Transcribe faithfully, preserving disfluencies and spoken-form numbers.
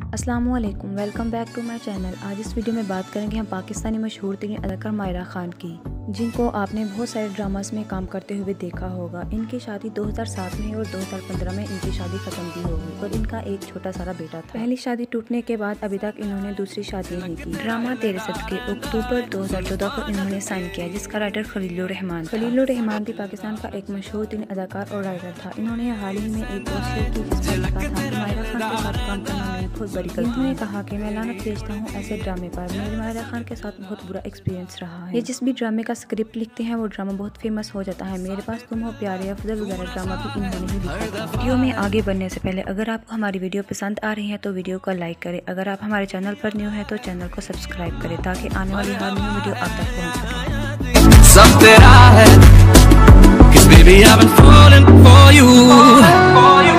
अस्सलामुअलैकुम, welcome back to my channel. आज इस वीडियो में बात करेंगे हम पाकिस्तानी मशहूर तरीन अदाकार मायरा खान की, जिनको आपने बहुत सारे ड्रामास में काम करते हुए देखा होगा। इनकी शादी दो हज़ार सात में और दो हज़ार पंद्रह में इनकी शादी खत्म भी हो गई और इनका एक छोटा सारा बेटा था। पहली शादी टूटने के बाद अभी तक इन्होंने दूसरी शादी नहीं की। ड्रामा तेरे सदके अक्टूबर दो हज़ार चौदह को इन्होंने साइन किया, जिसका राइटर खलीलुर रहमान। खलीलुर रहमान भी पाकिस्तान का एक मशहूर तरीन अदाकार और राइटर था। इन्होंने हाल ही में एक पोस्ट शेयर की जिसमें लिखा था मायरा खान के साथ काम करना मेरी बहुत बड़ी गलती। उन्होंने कहा कि मैं लानत भेजता हूँ ऐसे ड्रामे पर। मेरे मायरा खान के साथ बहुत बुरा एक्सपीरियंस रहा है। ये जिस भी ड्रामे का स्क्रिप्ट लिखते हैं वो ड्रामा बहुत फेमस हो जाता है। मेरे पास तुम हो प्यारे, अफजल वगैरह ड्रामा भी इन्होंने ही लिखा था। वीडियो में आगे बढ़ने से पहले अगर आपको हमारी वीडियो पसंद आ रही है तो वीडियो को लाइक करें। अगर आप हमारे चैनल पर न्यू है तो चैनल को सब्सक्राइब करें ताकि आने वाली हर न्यू वीडियो आप तक पहुँच सके। सब तेरा है, 'cause baby I've been falling for you.